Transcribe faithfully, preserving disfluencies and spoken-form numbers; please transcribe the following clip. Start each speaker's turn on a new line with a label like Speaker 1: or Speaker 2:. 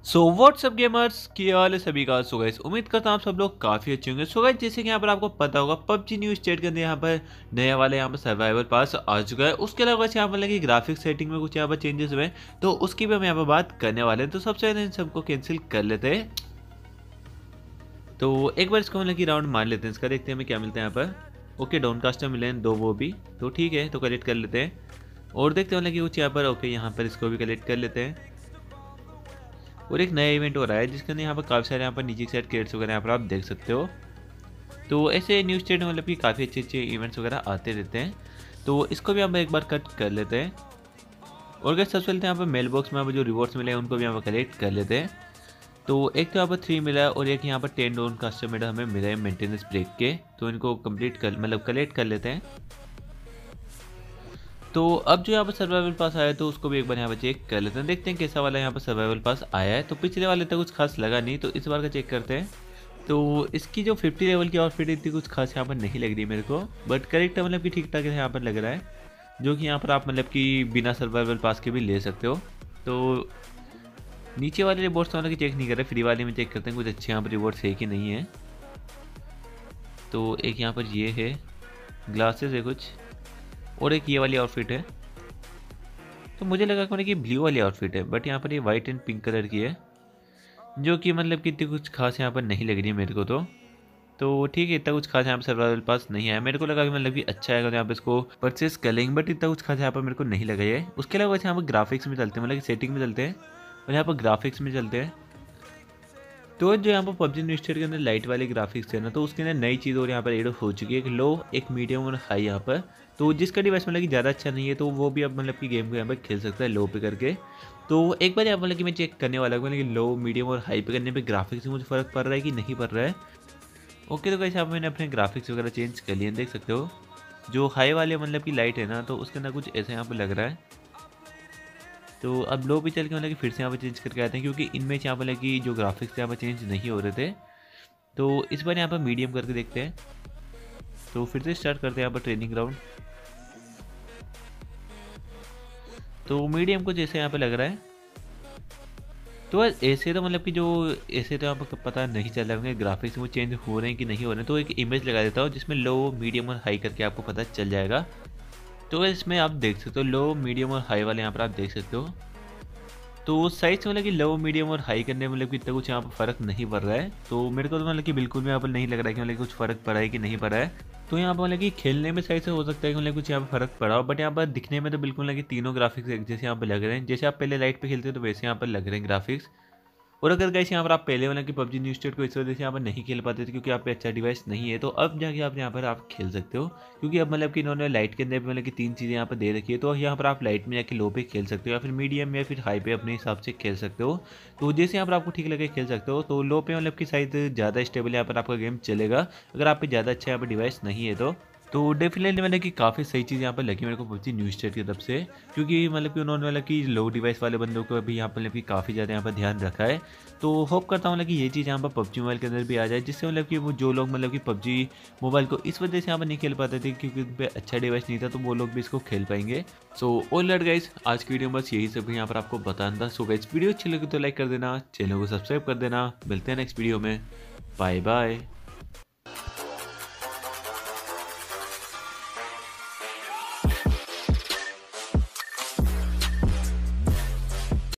Speaker 1: So what's up gamers, क्या हाल है सभी का। सो गाइस, उम्मीद करता हूँ आप सब लोग काफ़ी अच्छे होंगे। सो गाइस, जैसे कि यहाँ पर आपको पता होगा, पबजी न्यू स्टेट के अंदर यहाँ पर नया वाला यहाँ पर सर्वाइवल पास आ चुका है। उसके अलावा वैसे यहाँ पर लगे ग्राफिक्स सेटिंग में कुछ यहाँ पर चेंजेस हुए हैं, तो उसकी भी हम यहाँ पर बात करने वाले हैं। तो सबसे पहले इन सबको कैंसिल कर लेते हैं। तो एक बार इसको मतलब कि राउंड मार लेते हैं, इसका देखते हैं हमें क्या मिलता है यहाँ पर। ओके, डाउनकास्टर मिले हैं दो, वो भी तो ठीक है, तो कलेक्ट कर लेते हैं और देखते हैं मतलब कि कुछ यहाँ पर। ओके, यहाँ पर इसको भी कलेक्ट कर लेते हैं। और एक नया इवेंट हो रहा है जिसके अंदर यहाँ पर काफ़ी सारे यहाँ पर नीचे की साइड क्रेड्स वगैरह यहाँ पर आप देख सकते हो। तो ऐसे न्यूज़ स्टेट में मतलब कि काफ़ी अच्छे अच्छे इवेंट्स वगैरह आते रहते हैं, तो इसको भी हम एक बार कट कर लेते हैं। और अगर सबसे पहले यहाँ पर मेल बॉक्स में यहाँ पर जो रिवॉर्ड्स मिले हैं उनको भी यहाँ पर कलेक्ट कर लेते हैं। तो एक तो यहाँ पर थ्री मिला है और एक यहाँ पर टेन डाउन कस्टमर हमें मिला है मेंटेनेंस ब्रेक के, तो इनको कंप्लीट कर मतलब कलेक्ट कर लेते हैं। तो अब जो यहाँ पर सर्वाइवल पास आया है तो उसको भी एक बार यहाँ पर चेक कर लेते हैं, देखते हैं कैसा वाला यहाँ पर सर्वाइवल पास आया है। तो पिछले वाले तक कुछ खास लगा नहीं, तो इस बार का चेक करते हैं। तो इसकी जो फिफ्टी लेवल की आउटफिट इतनी कुछ खास यहाँ पर नहीं लग रही मेरे को, बट करेक्ट मतलब कि ठीक ठाक यहाँ पर लग रहा है, जो कि यहाँ पर आप मतलब कि बिना सर्वाइवल पास के भी ले सकते हो। तो नीचे वाले रिवॉर्ड्स तो मतलब कि चेक नहीं कर रहे, फ्री वाले में चेक करते हैं कुछ अच्छे यहाँ पर रिवॉर्ड्स है कि नहीं है। तो एक यहाँ पर ये है, ग्लासेस है कुछ, और एक ये वाली आउटफिट है। तो मुझे लगा कि मतलब कि ब्लू वाली आउटफिट है, बट यहाँ पर ये वाइट एंड पिंक कलर की है, जो कि मतलब कि इतनी कुछ खास यहाँ पर नहीं लग रही है मेरे को। तो तो ठीक है, इतना कुछ खास यहाँ पर सर्वाइवल पास नहीं है। मेरे को लगा कि मतलब कि अच्छा है अगर यहाँ पे इसको परचेस कर लेंगे, बट इतना कुछ खास यहाँ पर मेरे को नहीं लगा है। उसके अलावा वैसे यहाँ पर ग्राफिक्स में चलते हैं, मतलब कि सेटिंग में चलते हैं और यहाँ पर ग्राफिक्स में चलते हैं। तो जो यहाँ पर पबजी न्यू स्टेट के अंदर लाइट वाले ग्राफिक्स है ना, तो उसके अंदर नई चीज़ और यहाँ पर एड हो चुकी है, एक लो, एक मीडियम और हाई यहाँ पर। तो जिसका डिवाइस मतलब कि ज़्यादा अच्छा नहीं है तो वो भी अब मतलब कि गेम को यहाँ पर खेल सकता है लो पे करके। तो एक बार यहाँ मतलब कि मैं चेक करने वाला हूँ मतलब कि लो, मीडियम और हाई पे करने पे ग्राफिक्स में मुझे फ़र्क पड़ रहा है कि नहीं पड़ रहा है। ओके, तो कैसे आप मैंने अपने ग्राफिक्स वगैरह चेंज कर लिए, देख सकते हो। जो हाई वाले मतलब कि लाइट है ना, तो उसके अंदर कुछ ऐसा यहाँ पर लग रहा है। तो अब लो भी चल के मतलब कि फिर से यहाँ पर चेंज करके आते हैं, क्योंकि इनमें यहाँ पर मतलब कि जो ग्राफिक्स यहाँ पर चेंज नहीं हो रहे थे। तो इस बार यहाँ पर मीडियम करके देखते हैं। तो फिर से स्टार्ट करते हैं यहाँ पर ट्रेनिंग ग्राउंड। तो मीडियम को जैसे यहाँ पे लग रहा है। तो ऐसे तो मतलब कि जो ऐसे तो यहाँ पर पता नहीं चल रहा है ग्राफिक्स में चेंज हो रहे हैं कि नहीं हो रहे हैं। तो एक इमेज लगा देता हूँ जिसमें लो, मीडियम और हाई करके आपको पता चल जाएगा। तो इसमें आप देख सकते हो लो, मीडियम और हाई वाले यहाँ पर आप देख सकते हो। तो साइज मतलब कि लो, मीडियम और हाई करने में मतलब कि इतना कुछ यहाँ पर फ़र्क नहीं पड़ रहा है। तो मेरे को तो मतलब कि बिल्कुल भी यहाँ पर नहीं लग रहा है कि मतलब कुछ फ़र्क पड़ा है कि नहीं पड़ा है। तो यहाँ पर मतलब कि खेलने में सही से हो सकता है कि मतलब कुछ यहाँ पर फ़र्क पड़ा हो, बट यहाँ पर दिखने में तो बिल्कुल मतलब कि तीनों ग्राफिक्स एक जैसे यहाँ पर लग रहे हैं। जैसे आप पहले लाइट पे खेलते हो तो वैसे यहाँ पर लग रहे हैं ग्राफिक्स। और अगर गाइस यहाँ पर आप पहले वाला कि पबजी न्यू स्टेट को इस वजह से यहाँ पर नहीं खेल पाते थे क्योंकि आप पे अच्छा डिवाइस नहीं है, तो अब जाके आप यहाँ पर आप खेल सकते हो, क्योंकि अब मतलब कि इन्होंने लाइट के अंदर मतलब कि तीन चीज़ें यहाँ पर दे रखी है। तो यहाँ पर आप लाइट में जाके लो पे खेल सकते हो या फिर मीडियम या फिर हाई पे अपने हिसाब से खेल सकते हो। तो जैसे यहाँ पर आपको ठीक लगे खेल सकते हो। तो लो पे मतलब कि शायद ज़्यादा स्टेबल यहाँ पर आपका गेम चलेगा, अगर आप पे ज़्यादा अच्छा यहाँ पर डिवाइस नहीं है तो। तो डेफिनेटली मतलब कि काफ़ी सही चीज़ यहाँ पर लगी मेरे को पबजी न्यू स्टेट की तरफ से, क्योंकि मतलब कि उन्होंने मतलब कि लो डिवाइस वाले बंदों को भी यहाँ पर मतलब कि काफ़ी ज़्यादा यहाँ पर ध्यान रखा है। तो होप करता हूँ मतलब कि ये चीज़ यहाँ पर पबजी मोबाइल के अंदर भी आ जाए, जिससे मतलब कि वो जो लोग मतलब कि पबजी मोबाइल को इस वजह से यहाँ पर नहीं खेल पाते थे क्योंकि उन पर अच्छा डिवाइस नहीं था, तो वो लोग भी इसको खेल पाएंगे। सो ऑल राइट गाइस, आज की वीडियो में बस यही सब यहाँ पर आपको बताना था। सो गाइस, वीडियो अच्छी लगी तो लाइक कर देना, चैनल को सब्सक्राइब कर देना। मिलते हैं नेक्स्ट वीडियो में, बाय बाय।